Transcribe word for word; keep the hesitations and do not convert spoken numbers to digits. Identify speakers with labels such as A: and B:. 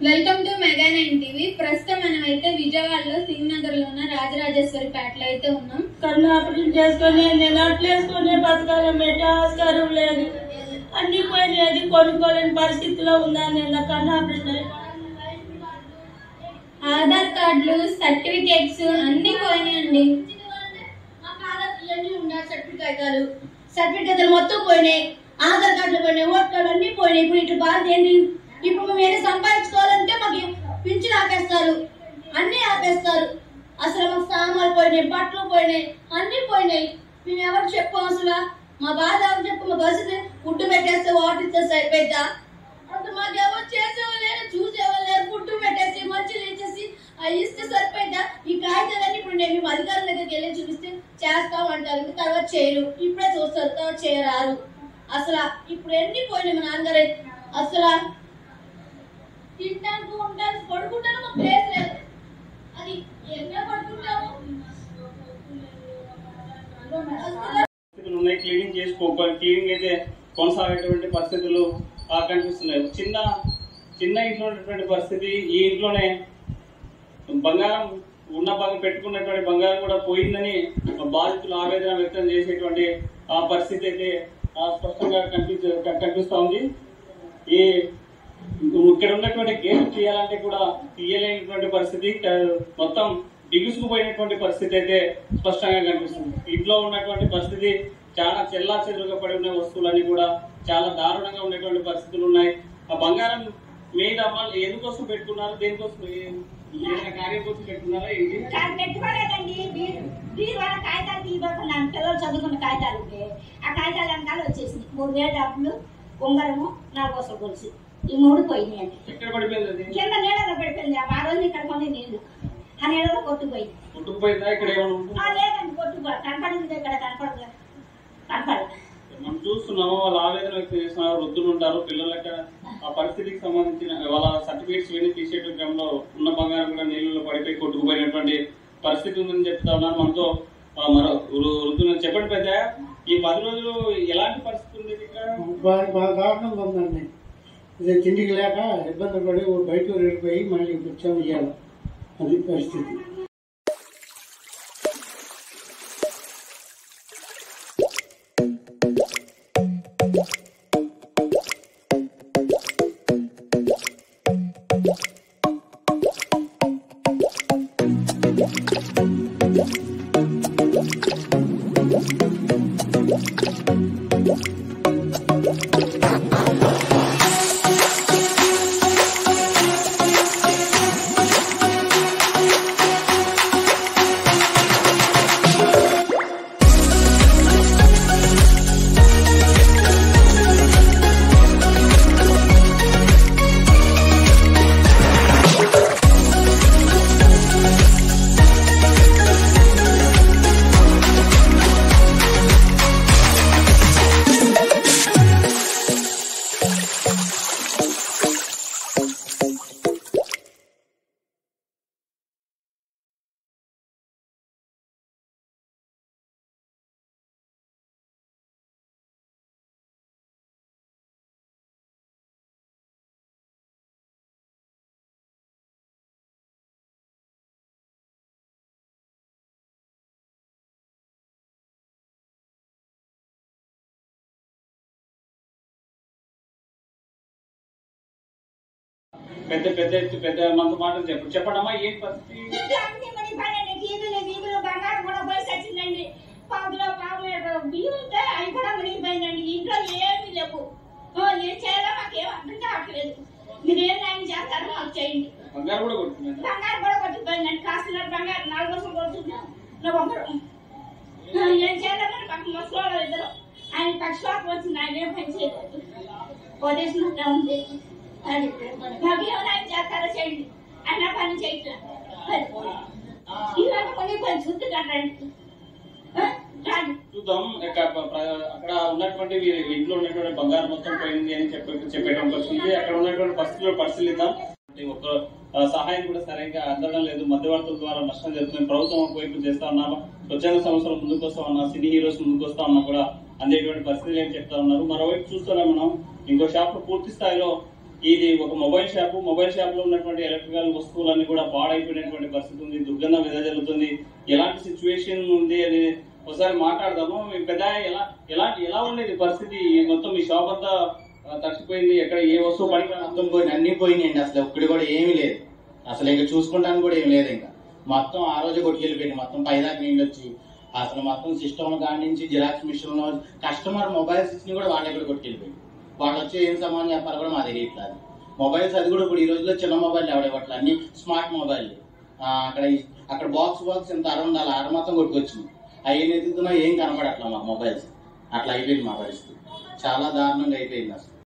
A: Welcome to Mega nine TV. ప్రస్తుతం మనం అయితే విజయవాడలో సింగనగర్ లో ఉన్న రాజరాజేశ్వరి పేటలో అయితే ఉన్నాం.
B: కన్ను ఆపరేషన్ చేసుకుని నేను అట్లు వేసుకునే బతకాలం పెట్టే ఆస్కారం లేదు. అన్ని పోయినది కొనుక్కోలేని పరిస్థితిలో ఉన్నాను నేను. కన్ను ఆపరేషన్
A: ఆధార్ కార్డులు సర్టిఫికేట్స్ అన్ని పోయినాయండి.
B: సర్టిఫికేట్లు సర్టిఫికేట్లు మొత్తం పోయినాయి. ఆధార్ కార్డులు పోయినాయి, ఓటర్ కార్డు అన్ని పోయినాయి. ఇప్పుడు ఇటు బాధ ఏంటి? ఇప్పుడు మేము ఏదో సంపాదించుకోవాలంటే మాకు పింఛన్ ఆపేస్తారు, అన్ని ఆపేస్తారు. అసలు మాకు సామాన్లు పోయినాయి, బట్టలు పోయినాయి, అన్ని పోయినాయి. మేము ఎవరు చెప్పాం అసలు? మా బాధ ఎవరు చెప్పు? మా పరిస్థితి ఫుడ్ పెట్టేస్తే వాటర్ ఇస్తే సరిపోద్దా? అంత మాకు ఎవరు చేసేవాళ్ళు చూసేవాళ్ళు లేరు. ఫుడ్ పెట్టేసి మంచిలు ఇచ్చేసి అవి ఇస్తే సరిపోద్దా? ఈ కాగితాలన్నీ ఇప్పుడు నేను మేము అధికారుల దగ్గరికి వెళ్ళి చూపిస్తే చేస్తాం అంటారు, ఇంకా తర్వాత చేయరు. ఇప్పుడే చూస్తారు, తర్వాత చేయరారు. అసలు ఇప్పుడు ఎన్ని పోయినాయి మా నాన్నగారు. అసలు తింటానికి ఉంటాను, పడుకుంటాను, మాకు ప్లేస్ లేదు. అది ఎక్కడ పడుకుంటాము?
C: క్లీనింగ్ చేసుకోవాలి. క్లీనింగ్ అయితే కొనసాగేటువంటి పరిస్థితులు కనిపిస్తున్నాయి. చిన్న చిన్న ఇంట్లో ఉన్నటువంటి పరిస్థితి. ఈ ఇంట్లోనే బంగారం ఉన్న బంగారం పెట్టుకున్నటువంటి బంగారం కూడా పోయిందని బాధితులు ఆవేదన వ్యక్తం చేసేటువంటి ఆ పరిస్థితి అయితే స్పష్టంగా కనిపించ కనిపిస్తా ఉంది. ఈ ఇక్కడ ఉన్నటువంటి గేట్ తీయాలంటే కూడా తీయలేనటువంటి పరిస్థితి, మొత్తం బిగుసుకుపోయినటువంటి పరిస్థితి అయితే స్పష్టంగా కనిపిస్తుంది. ఇంట్లో ఉన్నటువంటి పరిస్థితి చాలా చెల్లా చెదురుగా పడి ఉన్న వస్తువులన్నీ కూడా చాలా దారుణంగా ఉన్నటువంటి పరిస్థితులు ఉన్నాయి. ఆ బంగారం మీద ఎందుకోసం పెట్టుకున్నారు? దేనికోసం? ఏదైనా కార్యం కోసం పెట్టుకున్నారా? ఏంటి
D: పెట్టుకోలేదండి. బీరువాల కాగితాలు తీయబోతున్నాను. పిల్లలు చదువుకున్న కాగితాలు ఉంటే ఆ కాగితాలు వెనకాల వచ్చేసింది. మూడు వేల డబ్బులు, ఉంగరము, నాలుగు వసలు కొలిసి ఈ మూడు పోయినాయండి.
C: ఎక్కడ పడిపోయింది?
D: కింద నీళ్ళలో పడిపోయింది. ఆ రోజు ఇక్కడ కొన్ని నీళ్లు ఆ నీళ్ళలో కొట్టుకుపోయింది.
C: కొట్టుకుపోయిందా? ఇక్కడ ఏమన్నా
D: లేదండి, కొట్టుకో కనపడింది. ఇక్కడ కనపడదు, కనపడదు.
C: మనం చూస్తున్నాము. వాళ్ళ ఆవేదన వ్యక్తం చేస్తున్నారు. వృద్ధులు ఉంటారు, పిల్లలకి ఆ పరిస్థితికి సంబంధించిన వాళ్ళ సర్టిఫికేట్స్ ఇవన్నీ తీసేటువంటి క్రమంలో ఉన్న బంగారం కూడా నీళ్ళలో పడిపోయి కొట్టుకుపోయినటువంటి పరిస్థితి ఉందని చెప్తా ఉన్నారు. మనతో మరో వృద్ధులు చెప్పండి పెద్ద, ఈ పది రోజులు ఎలాంటి పరిస్థితి ఉంది?
E: బాగా దారుణంగా ఉందండి. ఇది తిండికి లేక ఇబ్బంది పడి బయట వెళ్ళిపోయి మళ్ళీ వచ్చాము ఇవ్వాలి. అది పరిస్థితి.
C: పెద్ద పెద్ద ఎత్తు పెద్ద మంత మాటలు చెప్పండి చెప్పండమ్మా. ఏం పరిస్థితి?
D: బంగారం కూడా పోయి వచ్చిందండి. పావులో పావు బియ్యం ఉంటే అవి కూడా మునిగిపోయిందండి. ఇంట్లో ఏమి లేవు. ఏం చేయాలో మాకేం అర్థం కావట్లేదు. మీరు ఏం న్యాయం చేస్తారో మాకు చేయండి.
C: బంగారం కూడా కొట్టుకున్నాను.
D: బంగారం కూడా కొట్టుకుపోయిందండి. కాస్తున్న బంగారం నాలుగు రోజులు కొడుతున్నాం. నా బంగారం ఏం చేయాలని మాకు మసలు ఇద్దరు ఆయన పక్షపాతం వచ్చింది. ఆయన ఏం పని చేయలేదు. పోదేసినట్టు ఉంది. అది మాకు ఏం న్యాయం చేస్తారో చేయండి. ఆయన పని చేయట్లేదు. ఇవన్నీ కొన్ని కొంచెం శుద్ధి కట్టండి.
C: చూద్దాం. అక్కడ ఉన్నటువంటి ఇంట్లో ఉన్నటువంటి బంగారం మొత్తం పోయింది అని చెప్పి చెప్పేటువంటి వచ్చింది. అక్కడ ఉన్నటువంటి పరిస్థితులు పరిశీలిద్దాం. ఒక సహాయం కూడా సరిగ్గా అందడం లేదు. మధ్యవర్తుల ద్వారా నష్టం జరుగుతుంది. ప్రభుత్వం వైపు చేస్తా ఉన్నారు. స్వచ్ఛంద సంస్థలు ముందుకు వస్తా ఉన్నారు. సినీ హీరోస్ ముందుకు వస్తా ఉన్నా కూడా అందేటువంటి పరిస్థితులు ఏం చెప్తా ఉన్నారు. మరోవైపు చూస్తున్నాం మనం ఇంకో షాప్ పూర్తి స్థాయిలో ఇది ఒక మొబైల్ షాపు. మొబైల్ షాప్ లో ఉన్నటువంటి ఎలక్ట్రికల్ వస్తువులన్నీ కూడా పాడైపోయినటువంటి పరిస్థితి ఉంది. దుర్గంధం వెదజల్లుతుంది. ఎలాంటి సిచ్యువేషన్ ఉంది అని ఒకసారి మాట్లాడదాము. పెద్ద ఎలా ఎలాంటి ఎలా ఉండేది పరిస్థితి? మొత్తం ఈ షాప్ అంతా తడిచిపోయింది. ఎక్కడ ఏ వస్తువు పని
F: మొత్తం పోయింది, అన్ని పోయినాయండి. అసలు ఒక్కడి కూడా ఏమీ లేదు. అసలు ఇంకా చూసుకుంటానికి కూడా ఏమి లేదు. ఇంకా మొత్తం ఆ రోజు కొట్టుకెళ్ళిపోయింది. మొత్తం పైదాకా నీళ్ళు వచ్చి అసలు మొత్తం సిస్టమ్ కాడి నుంచి జిరాక్స్ మిషన్ లో కస్టమర్ మొబైల్స్ ఇచ్చి కూడా వాళ్ళ దగ్గర కొట్టుకెళ్ళిపోయింది. వాళ్ళు వచ్చి ఏం సమానం చెప్పాలి కూడా మా తెలియట్లేదు. మొబైల్స్ అది కూడా ఇప్పుడు ఈ రోజుల్లో చిన్న మొబైల్ ఎవడేవట్లేదు, అన్ని స్మార్ట్ మొబైల్. అక్కడ అక్కడ బాక్స్ బాక్స్ ఎంత అర ఉండాలి, అర మొత్తం కొట్టుకొచ్చింది. అవి ఎదుగుతున్నా ఏం కనపడట్లా మా మొబైల్స్. అట్లా అయిపోయింది మా పరిస్థితి. చాలా దారుణంగా అయిపోయింది అసలు.